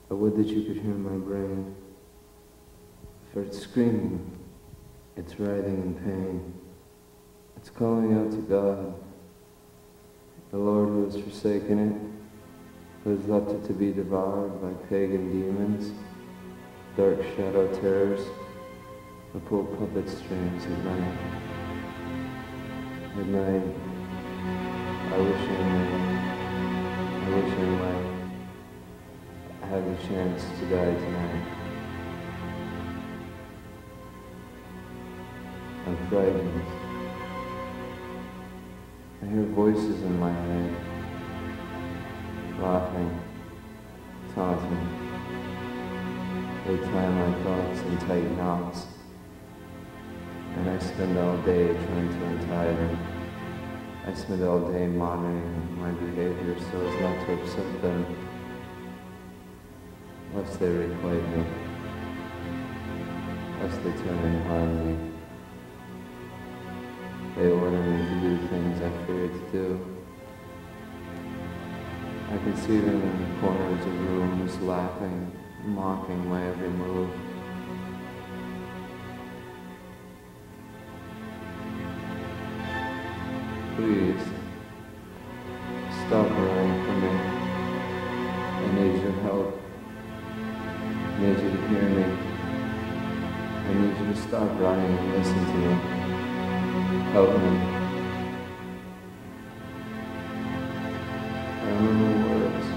I would that you could hear my brain. For it's screaming, it's writhing in pain. It's calling out to God, the Lord who has forsaken it, who has left it to be devoured by pagan demons, dark shadow terrors, who pull puppet strings at night. At night, I wish I might have the chance to die tonight. I'm frightened. I hear voices in my head, laughing, taunting. They tie my thoughts in tight knots, and I spend all day trying to untie them. I spend all day monitoring my behavior so as not to upset them, lest they requite me, lest they turn and harm me. They order me to do things I fear to do. I can see them in the corners of rooms, laughing, mocking my every move. Please, stop running from me. I need your help. I need you to hear me. I need you to stop running and listen to me. Help me. I remember words.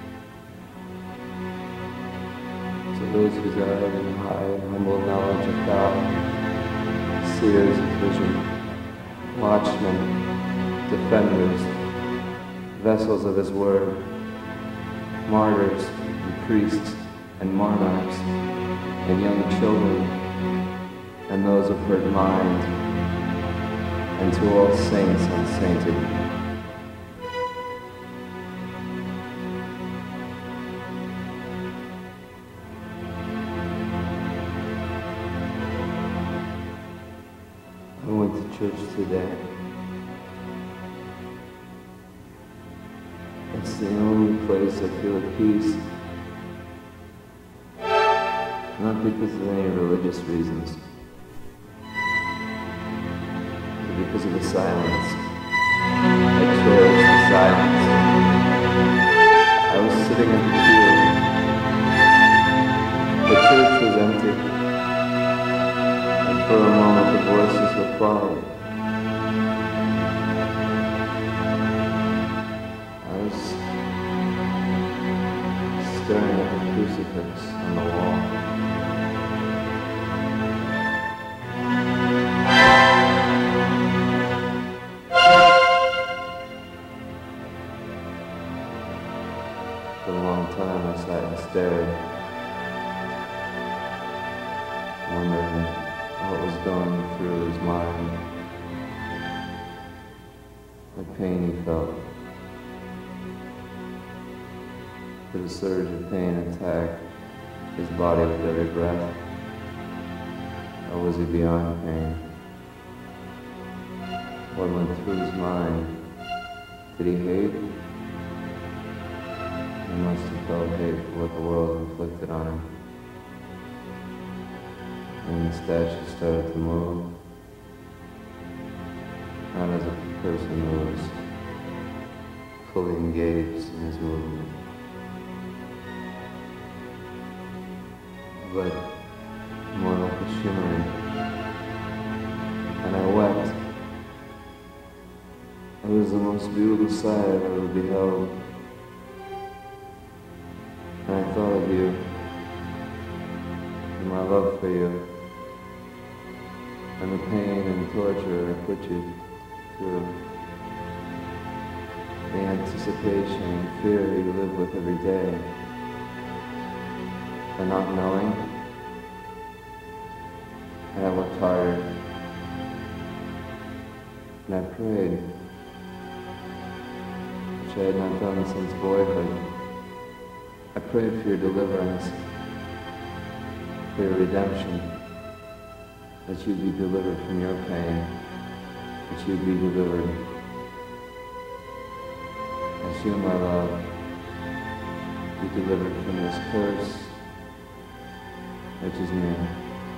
To those who died in high and humble knowledge of God, seers of vision, watchmen, defenders, vessels of His word, martyrs and priests and monarchs and young children and those of hurt mind, and to all saints unsainted. I went to church today. It's the only place I feel at peace. Not because of any religious reasons, but because of the silence. I cherish the silence. I was sitting in the pew. The church was empty. And for a moment the voices were quiet. Staring at the crucifix on the wall. For a long time I sat and stared, wondering what was going through his mind, what pain he felt. Did a surge of pain attack his body with every breath? Or was he beyond pain? What went through his mind? Did he hate? He must have felt hate for what the world inflicted on him. And the statue started to move, not as a person who was fully engaged in his movement, but more like a shimmering. And I wept. It was the most beautiful sight I've ever beheld. And I thought of you, and my love for you, and the pain and torture I put you through, the anticipation and fear you live with every day. For not knowing, and I worked hard, and I prayed, which I had not done since boyhood. I prayed for your deliverance, for your redemption, that you'd be delivered from your pain, that you'd be delivered, that you, my love, be delivered from this curse, which is near.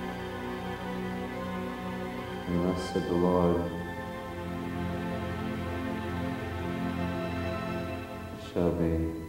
And thus said the Lord, it shall be.